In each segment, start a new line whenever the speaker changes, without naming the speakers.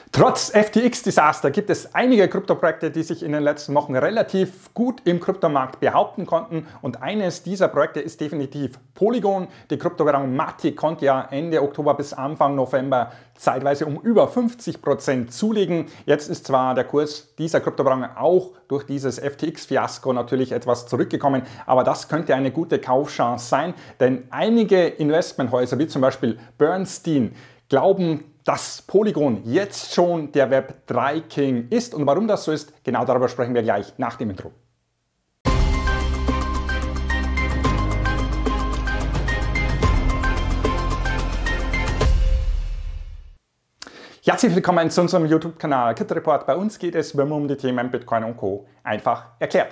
Trotz FTX-Desaster gibt es einige Kryptoprojekte, die sich in den letzten Wochen relativ gut im Kryptomarkt behaupten konnten. Und eines dieser Projekte ist definitiv Polygon. Die Kryptowährung Matic konnte ja Ende Oktober bis Anfang November zeitweise um über 50% zulegen. Jetzt ist zwar der Kurs dieser Kryptowährung auch durch dieses FTX-Fiasko natürlich etwas zurückgekommen, aber das könnte eine gute Kaufchance sein, denn einige Investmenthäuser wie zum Beispiel Bernstein glauben, dass Polygon jetzt schon der Web3 King ist. Und warum das so ist, genau darüber sprechen wir gleich nach dem Intro. Herzlich willkommen zu unserem YouTube-Kanal Crypto Report. Bei uns geht es um die Themen Bitcoin und Co. einfach erklärt.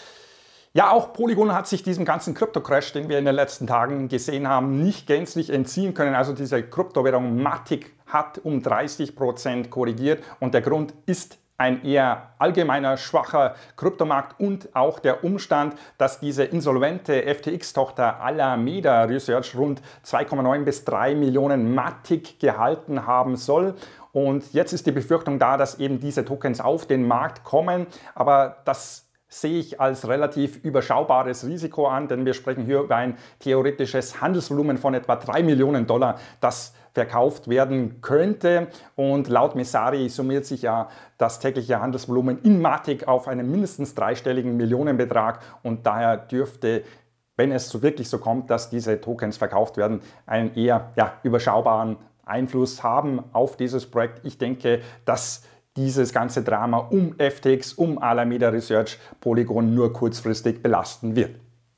Ja, auch Polygon hat sich diesem ganzen Krypto-Crash, den wir in den letzten Tagen gesehen haben, nicht gänzlich entziehen können. Also diese Kryptowährung Matic hat um 30% korrigiert und der Grund ist ein eher allgemeiner schwacher Kryptomarkt und auch der Umstand, dass diese insolvente FTX-Tochter Alameda Research rund 2,9 bis 3 Millionen Matic gehalten haben soll. Und jetzt ist die Befürchtung da, dass eben diese Tokens auf den Markt kommen, aber das sehe ich als relativ überschaubares Risiko an, denn wir sprechen hier über ein theoretisches Handelsvolumen von etwa 3 Millionen Dollar, das verkauft werden könnte. Und laut Messari summiert sich ja das tägliche Handelsvolumen in Matic auf einen mindestens dreistelligen Millionenbetrag und daher dürfte, wenn es so wirklich so kommt, dass diese Tokens verkauft werden, einen eher überschaubaren Einfluss haben auf dieses Projekt. Ich denke, dass dieses ganze Drama um FTX, um Alameda Research Polygon nur kurzfristig belasten wird.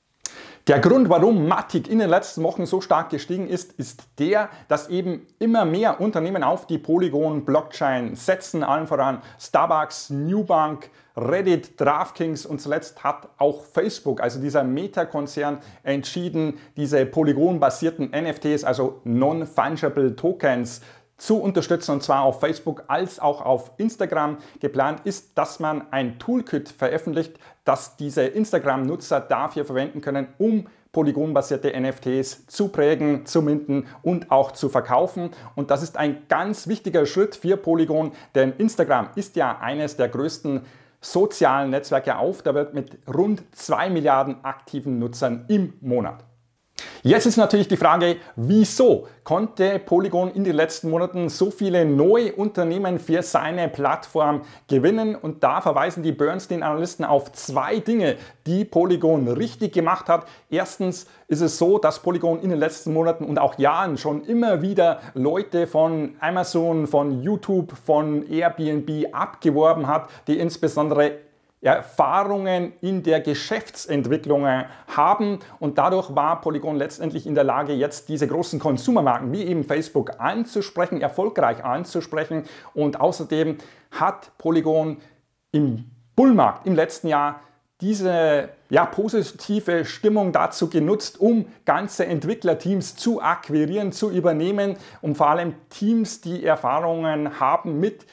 Der Grund, warum Matic in den letzten Wochen so stark gestiegen ist, ist der, dass eben immer mehr Unternehmen auf die Polygon-Blockchain setzen, allen voran Starbucks, Nubank, Reddit, DraftKings und zuletzt hat auch Facebook, also dieser Meta-Konzern, entschieden, diese Polygon-basierten NFTs, also Non-Fungible Tokens, zu unterstützen, und zwar auf Facebook als auch auf Instagram. Geplant ist, dass man ein Toolkit veröffentlicht, das diese Instagram-Nutzer dafür verwenden können, um polygonbasierte NFTs zu prägen, zu minten und auch zu verkaufen. Und das ist ein ganz wichtiger Schritt für Polygon, denn Instagram ist ja eines der größten sozialen Netzwerke auf der Welt mit rund 2 Milliarden aktiven Nutzern im Monat. Jetzt ist natürlich die Frage, wieso konnte Polygon in den letzten Monaten so viele neue Unternehmen für seine Plattform gewinnen? Und da verweisen die Bernstein-Analysten auf zwei Dinge, die Polygon richtig gemacht hat. Erstens ist es so, dass Polygon in den letzten Monaten und auch Jahren schon immer wieder Leute von Amazon, von YouTube, von Airbnb abgeworben hat, die insbesondere Erfahrungen in der Geschäftsentwicklung haben und dadurch war Polygon letztendlich in der Lage, jetzt diese großen Konsumermarken wie eben Facebook anzusprechen, erfolgreich anzusprechen und außerdem hat Polygon im Bullmarkt im letzten Jahr diese positive Stimmung dazu genutzt, um ganze Entwicklerteams zu akquirieren, zu übernehmen und vor allem Teams, die Erfahrungen haben mit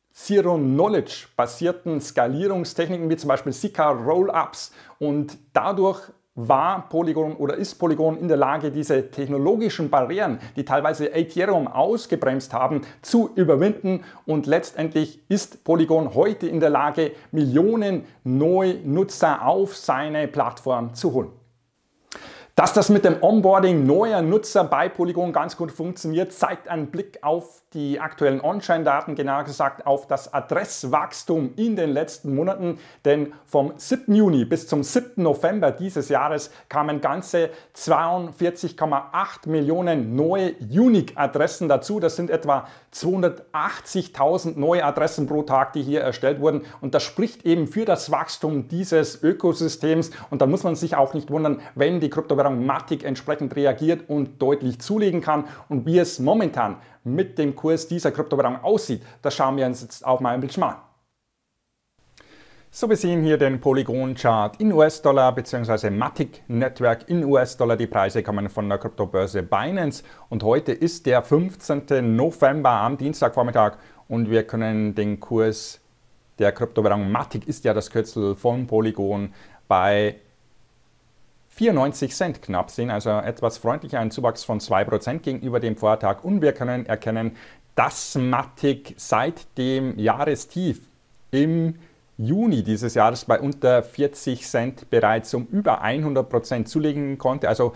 Zero-Knowledge-basierten Skalierungstechniken wie zum Beispiel Zika-Rollups und dadurch war Polygon oder ist Polygon in der Lage, diese technologischen Barrieren, die teilweise Ethereum ausgebremst haben, zu überwinden und letztendlich ist Polygon heute in der Lage, Millionen neue Nutzer auf seine Plattform zu holen. Dass das mit dem Onboarding neuer Nutzer bei Polygon ganz gut funktioniert, zeigt ein Blick auf die aktuellen On-Chain-Daten, genauer gesagt auf das Adresswachstum in den letzten Monaten. Denn vom 7. Juni bis zum 7. November dieses Jahres kamen ganze 42,8 Millionen neue Unique-Adressen dazu. Das sind etwa 280.000 neue Adressen pro Tag, die hier erstellt wurden. Und das spricht eben für das Wachstum dieses Ökosystems. Und da muss man sich auch nicht wundern, wenn die Kryptowährung Matic entsprechend reagiert und deutlich zulegen kann. Und wie es momentan mit dem Kurs dieser Kryptowährung aussieht, das schauen wir uns jetzt auf meinem Bildschirm an. So, wir sehen hier den Polygon-Chart in US-Dollar bzw. Matic Network in US-Dollar. Die Preise kommen von der Kryptobörse Binance und heute ist der 15. November am Dienstagvormittag und wir können den Kurs der Kryptowährung Matic, ist ja das Kürzel von Polygon, bei 94 Cent knapp sehen, also etwas freundlicher, ein Zuwachs von 2% gegenüber dem Vortag und wir können erkennen, dass Matic seit dem Jahrestief im Juni dieses Jahres bei unter 40 Cent bereits um über 100% zulegen konnte. Also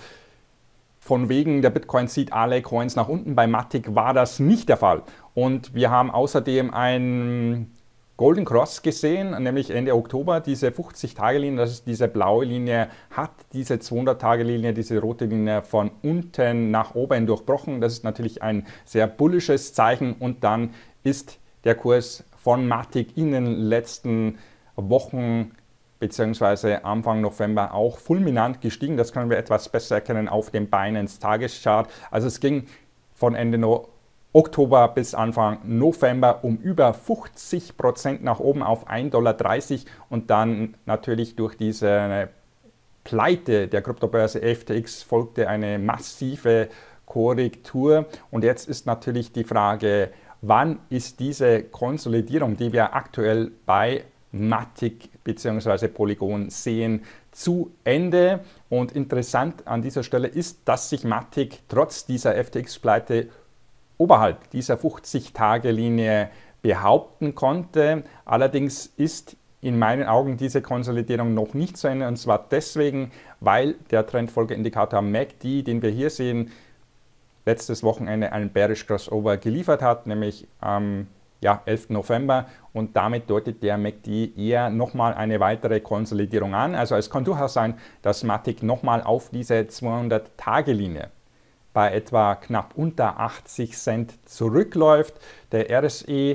von wegen der Bitcoin zieht alle Coins nach unten. Bei Matic war das nicht der Fall. Und wir haben außerdem ein Golden Cross gesehen, nämlich Ende Oktober. Diese 50-Tage-Linie, das ist diese blaue Linie, hat diese 200-Tage-Linie, diese rote Linie von unten nach oben durchbrochen. Das ist natürlich ein sehr bullisches Zeichen. Und dann ist der Kurs von Matic in den letzten Wochen bzw. Anfang November auch fulminant gestiegen. Das können wir etwas besser erkennen auf dem Binance Tageschart. Also es ging von Ende Oktober bis Anfang November um über 50% nach oben auf 1,30 $ und dann natürlich durch diese Pleite der Kryptobörse FTX folgte eine massive Korrektur. Und jetzt ist natürlich die Frage, wann ist diese Konsolidierung, die wir aktuell bei Matic bzw. Polygon sehen, zu Ende? Und interessant an dieser Stelle ist, dass sich Matic trotz dieser FTX-Pleite oberhalb dieser 50-Tage-Linie behaupten konnte. Allerdings ist in meinen Augen diese Konsolidierung noch nicht zu Ende, und zwar deswegen, weil der Trendfolgeindikator MACD, den wir hier sehen, letztes Wochenende einen Bearish Crossover geliefert hat, nämlich am 11. November, und damit deutet der MACD eher nochmal eine weitere Konsolidierung an. Also es kann durchaus sein, dass Matic nochmal auf diese 200-Tage-Linie bei etwa knapp unter 80 Cent zurückläuft. Der RSI,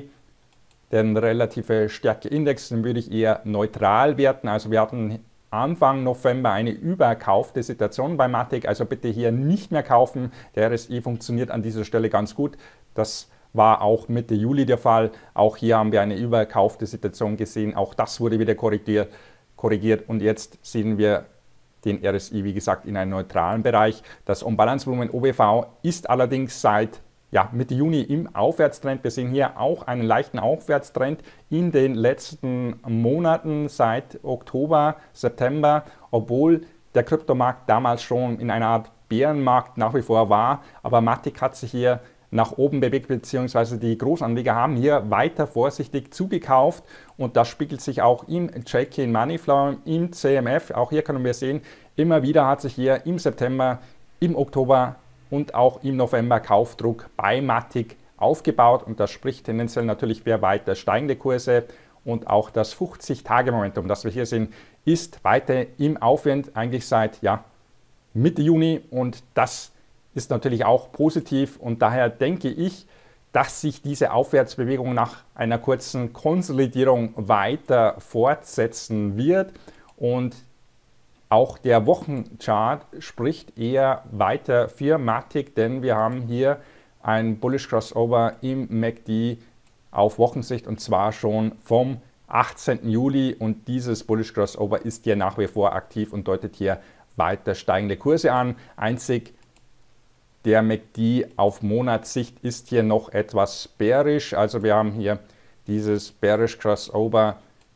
den relative Stärkeindex, den würde ich eher neutral werten. Also wir hatten Anfang November eine überkaufte Situation bei Matic, also bitte hier nicht mehr kaufen. Der RSI funktioniert an dieser Stelle ganz gut. Das war auch Mitte Juli der Fall. Auch hier haben wir eine überkaufte Situation gesehen. Auch das wurde wieder korrigiert und jetzt sehen wir den RSI, wie gesagt, in einem neutralen Bereich. Das On-Balance-Volumen OBV ist allerdings seit Mitte Juni im Aufwärtstrend. Wir sehen hier auch einen leichten Aufwärtstrend in den letzten Monaten seit Oktober, September, obwohl der Kryptomarkt damals schon in einer Art Bärenmarkt nach wie vor war. Aber Matic hat sich hier nach oben bewegt, beziehungsweise die Großanleger haben hier weiter vorsichtig zugekauft und das spiegelt sich auch im Check-in Moneyflow, im CMF. Auch hier können wir sehen, immer wieder hat sich hier im September, im Oktober und auch im November Kaufdruck bei Matic aufgebaut und das spricht tendenziell natürlich für weiter steigende Kurse und auch das 50-Tage-Momentum, das wir hier sehen, ist weiter im Aufwind, eigentlich seit Mitte Juni, und das ist natürlich auch positiv und daher denke ich, dass sich diese Aufwärtsbewegung nach einer kurzen Konsolidierung weiter fortsetzen wird und auch der Wochenchart spricht eher weiter für Matic, denn wir haben hier ein Bullish Crossover im MACD auf Wochensicht und zwar schon vom 18. Juli und dieses Bullish Crossover ist hier nach wie vor aktiv und deutet hier weiter steigende Kurse an. Einzig der MACD auf Monatssicht ist hier noch etwas bearish, also wir haben hier dieses Bearish Crossover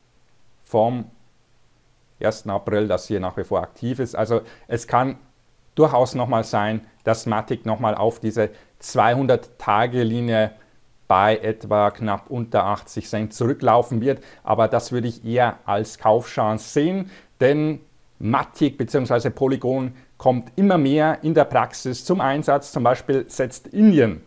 vom 1. April, das hier nach wie vor aktiv ist. Also es kann durchaus nochmal sein, dass Matic nochmal auf diese 200-Tage-Linie bei etwa knapp unter 80 Cent zurücklaufen wird, aber das würde ich eher als Kaufchance sehen, denn Matic bzw. Polygon kommt immer mehr in der Praxis zum Einsatz. Zum Beispiel setzt Indien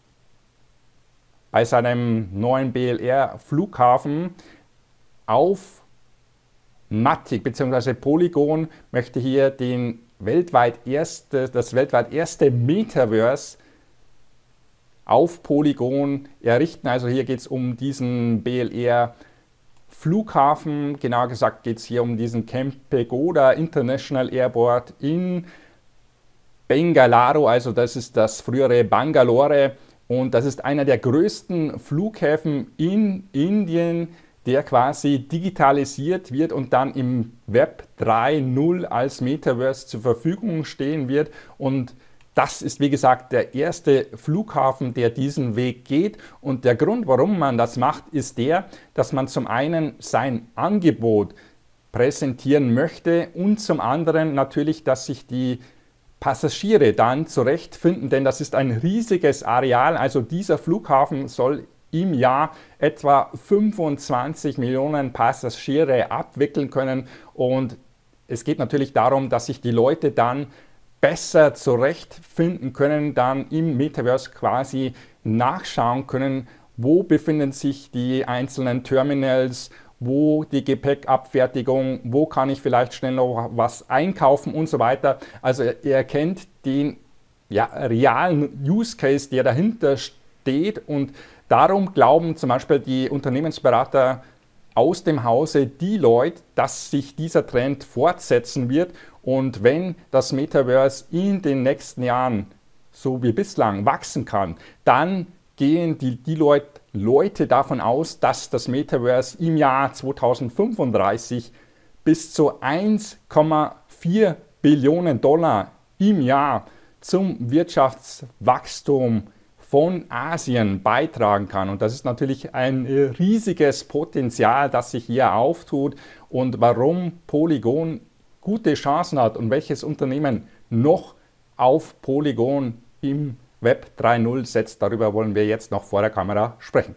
bei seinem neuen BLR-Flughafen auf Matic bzw. Polygon, möchte hier das weltweit erste Metaverse auf Polygon errichten. Also hier geht es um diesen BLR-Flughafen, genauer gesagt geht es hier um diesen Kempegowda International Airport in Bengaluru, also das ist das frühere Bangalore und das ist einer der größten Flughäfen in Indien, der quasi digitalisiert wird und dann im Web 3.0 als Metaverse zur Verfügung stehen wird. Und das ist, wie gesagt, der erste Flughafen, der diesen Weg geht. Und der Grund, warum man das macht, ist der, dass man zum einen sein Angebot präsentieren möchte und zum anderen natürlich, dass sich die Passagiere dann zurechtfinden, denn das ist ein riesiges Areal. Also dieser Flughafen soll im Jahr etwa 25 Millionen Passagiere abwickeln können. Und es geht natürlich darum, dass sich die Leute dann besser zurechtfinden können, dann im Metaverse quasi nachschauen können, wo befinden sich die einzelnen Terminals, wo die Gepäckabfertigung, wo kann ich vielleicht schnell noch was einkaufen und so weiter. Also ihr erkennt den realen Use Case, der dahinter steht, und darum glauben zum Beispiel die Unternehmensberater aus dem Hause Deloitte, dass sich dieser Trend fortsetzen wird, und wenn das Metaverse in den nächsten Jahren so wie bislang wachsen kann, dann gehen die Deloitte-Leute davon aus, dass das Metaverse im Jahr 2035 bis zu 1,4 Billionen Dollar im Jahr zum Wirtschaftswachstum von Asien beitragen kann. Und das ist natürlich ein riesiges Potenzial, das sich hier auftut, und warum Polygon gute Chancen hat und welches Unternehmen noch auf Polygon im Web 3.0 setzt, darüber wollen wir jetzt noch vor der Kamera sprechen.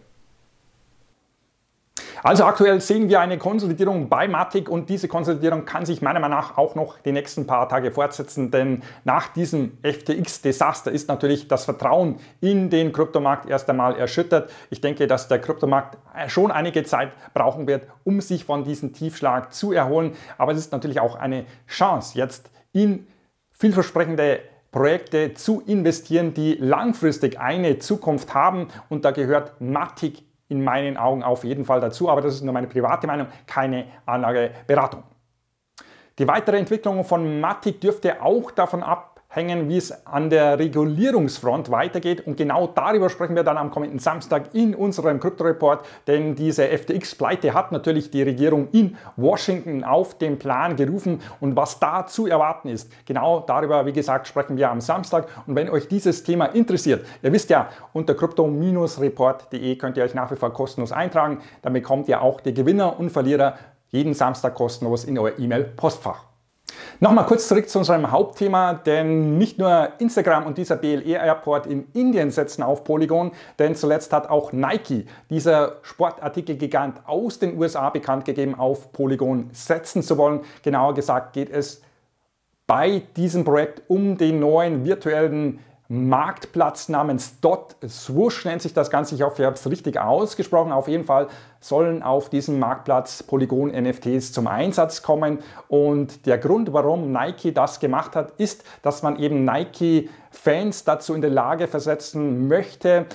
Also aktuell sehen wir eine Konsolidierung bei Matic, und diese Konsolidierung kann sich meiner Meinung nach auch noch die nächsten paar Tage fortsetzen, denn nach diesem FTX-Desaster ist natürlich das Vertrauen in den Kryptomarkt erst einmal erschüttert. Ich denke, dass der Kryptomarkt schon einige Zeit brauchen wird, um sich von diesem Tiefschlag zu erholen, aber es ist natürlich auch eine Chance, jetzt in vielversprechende Projekte zu investieren, die langfristig eine Zukunft haben, und da gehört Matic in meinen Augen auf jeden Fall dazu, aber das ist nur meine private Meinung, keine Anlageberatung. Die weitere Entwicklung von Matic dürfte auch davon abhängen, wie es an der Regulierungsfront weitergeht, und genau darüber sprechen wir dann am kommenden Samstag in unserem Krypto-Report, denn diese FTX-Pleite hat natürlich die Regierung in Washington auf den Plan gerufen, und was da zu erwarten ist, genau darüber, wie gesagt, sprechen wir am Samstag. Und wenn euch dieses Thema interessiert, ihr wisst ja, unter crypto-report.de könnt ihr euch nach wie vor kostenlos eintragen, dann bekommt ihr auch die Gewinner und Verlierer jeden Samstag kostenlos in euer E-Mail-Postfach. Nochmal kurz zurück zu unserem Hauptthema, denn nicht nur Instagram und dieser BLE Airport in Indien setzen auf Polygon, denn zuletzt hat auch Nike, dieser Sportartikelgigant aus den USA, bekannt gegeben, auf Polygon setzen zu wollen. Genauer gesagt geht es bei diesem Projekt um den neuen virtuellen Marktplatz namens .Swoosh nennt sich das Ganze. Ich hoffe, ich habe es richtig ausgesprochen. Auf jeden Fall sollen auf diesem Marktplatz Polygon-NFTs zum Einsatz kommen. Und der Grund, warum Nike das gemacht hat, ist, dass man eben Nike-Fans dazu in der Lage versetzen möchte,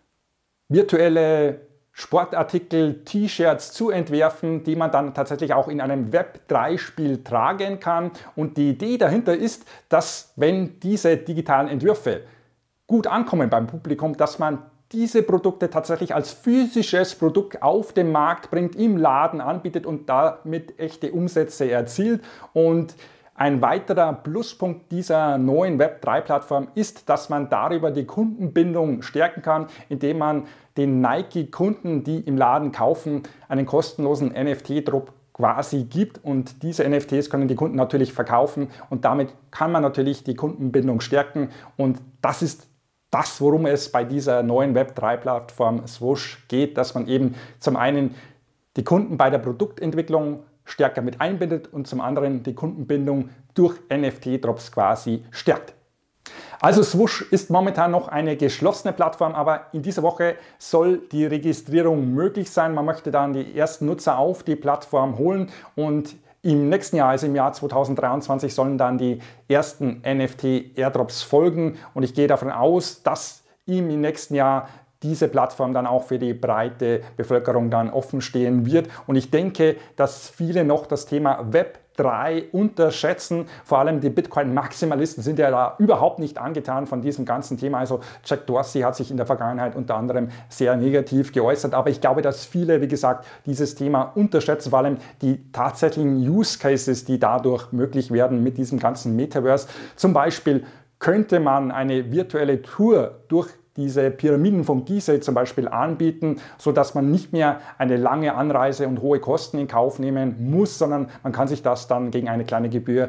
virtuelle Sportartikel, T-Shirts zu entwerfen, die man dann tatsächlich auch in einem Web3-Spiel tragen kann. Und die Idee dahinter ist, dass, wenn diese digitalen Entwürfe gut ankommen beim Publikum, dass man diese Produkte tatsächlich als physisches Produkt auf den Markt bringt, im Laden anbietet und damit echte Umsätze erzielt. Und ein weiterer Pluspunkt dieser neuen Web3-Plattform ist, dass man darüber die Kundenbindung stärken kann, indem man den Nike-Kunden, die im Laden kaufen, einen kostenlosen NFT-Drop quasi gibt, und diese NFTs können die Kunden natürlich verkaufen, und damit kann man natürlich die Kundenbindung stärken, und das ist das, worum es bei dieser neuen Web3-Plattform Swoosh geht, dass man eben zum einen die Kunden bei der Produktentwicklung stärker mit einbindet und zum anderen die Kundenbindung durch NFT-Drops quasi stärkt. Also Swoosh ist momentan noch eine geschlossene Plattform, aber in dieser Woche soll die Registrierung möglich sein. Man möchte dann die ersten Nutzer auf die Plattform holen, und im nächsten Jahr, also im Jahr 2023, sollen dann die ersten NFT-Airdrops folgen, und ich gehe davon aus, dass im nächsten Jahr diese Plattform dann auch für die breite Bevölkerung dann offen stehen wird. Und ich denke, dass viele noch das Thema Web3 unterschätzen. Vor allem die Bitcoin-Maximalisten sind ja da überhaupt nicht angetan von diesem ganzen Thema. Also Jack Dorsey hat sich in der Vergangenheit unter anderem sehr negativ geäußert. Aber ich glaube, dass viele, wie gesagt, dieses Thema unterschätzen. Vor allem die tatsächlichen Use Cases, die dadurch möglich werden mit diesem ganzen Metaverse. Zum Beispiel könnte man eine virtuelle Tour durch diese Pyramiden von Gizeh zum Beispiel anbieten, sodass man nicht mehr eine lange Anreise und hohe Kosten in Kauf nehmen muss, sondern man kann sich das dann gegen eine kleine Gebühr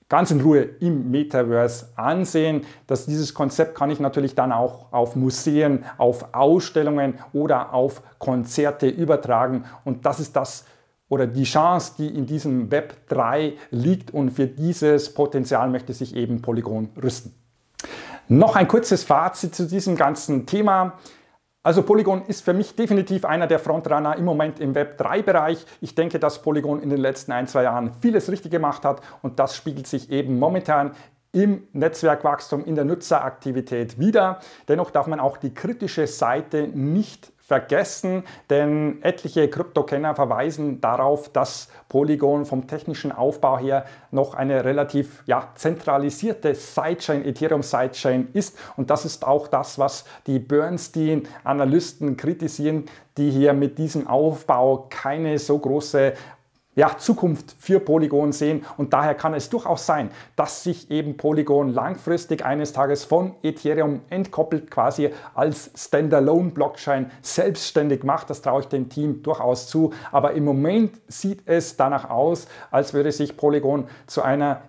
ganz in Ruhe im Metaverse ansehen. Dieses Konzept kann ich natürlich dann auch auf Museen, auf Ausstellungen oder auf Konzerte übertragen. Und das ist das oder die Chance, die in diesem Web 3 liegt. Und für dieses Potenzial möchte sich eben Polygon rüsten. Noch ein kurzes Fazit zu diesem ganzen Thema. Also Polygon ist für mich definitiv einer der Frontrunner im Moment im Web3-Bereich. Ich denke, dass Polygon in den letzten 1-2 Jahren vieles richtig gemacht hat und das spiegelt sich eben momentan im Netzwerkwachstum, in der Nutzeraktivität wider. Dennoch darf man auch die kritische Seite nicht vergessen, denn etliche Kryptokenner verweisen darauf, dass Polygon vom technischen Aufbau her noch eine relativ zentralisierte Sidechain, Ethereum Sidechain ist. Und das ist auch das, was die Bernstein-Analysten kritisieren, die hier mit diesem Aufbau keine so große Zukunft für Polygon sehen und daher kann es durchaus sein, dass sich eben Polygon langfristig eines Tages von Ethereum entkoppelt, quasi als Standalone-Blockchain selbstständig macht. Das traue ich dem Team durchaus zu, aber im Moment sieht es danach aus, als würde sich Polygon zu einer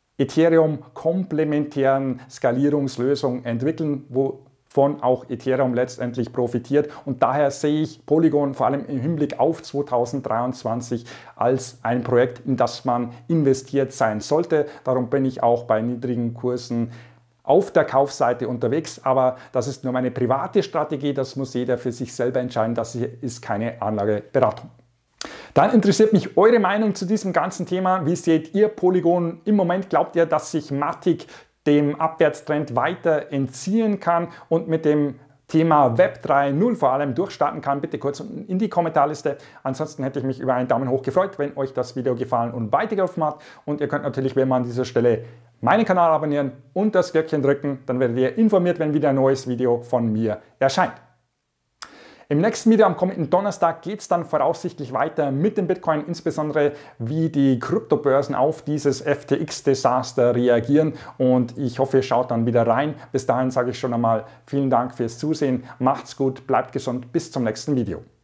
Ethereum-komplementären Skalierungslösung entwickeln, wovon auch Ethereum letztendlich profitiert. Und daher sehe ich Polygon vor allem im Hinblick auf 2023 als ein Projekt, in das man investiert sein sollte. Darum bin ich auch bei niedrigen Kursen auf der Kaufseite unterwegs. Aber das ist nur meine private Strategie. Das muss jeder für sich selber entscheiden. Das hier ist keine Anlageberatung. Dann interessiert mich eure Meinung zu diesem ganzen Thema. Wie seht ihr Polygon im Moment? Glaubt ihr, dass sich Matic dem Abwärtstrend weiter entziehen kann und mit dem Thema Web 3.0 vor allem durchstarten kann? Bitte kurz in die Kommentarliste. Ansonsten hätte ich mich über einen Daumen hoch gefreut, wenn euch das Video gefallen und weitergeholfen hat. Und ihr könnt natürlich, wenn man an dieser Stelle meinen Kanal abonnieren und das Glöckchen drücken, dann werdet ihr informiert, wenn wieder ein neues Video von mir erscheint. Im nächsten Video am kommenden Donnerstag geht es dann voraussichtlich weiter mit dem Bitcoin, insbesondere wie die Kryptobörsen auf dieses FTX-Desaster reagieren und ich hoffe, ihr schaut dann wieder rein. Bis dahin sage ich schon einmal vielen Dank fürs Zusehen, macht's gut, bleibt gesund, bis zum nächsten Video.